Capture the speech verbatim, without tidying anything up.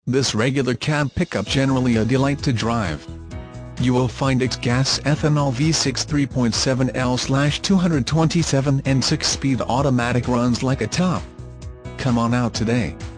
this regular cab pickup generally a delight to drive. You will find its gas ethanol V six three point seven L two twenty-seven and six-speed automatic runs like a top. Come on out today.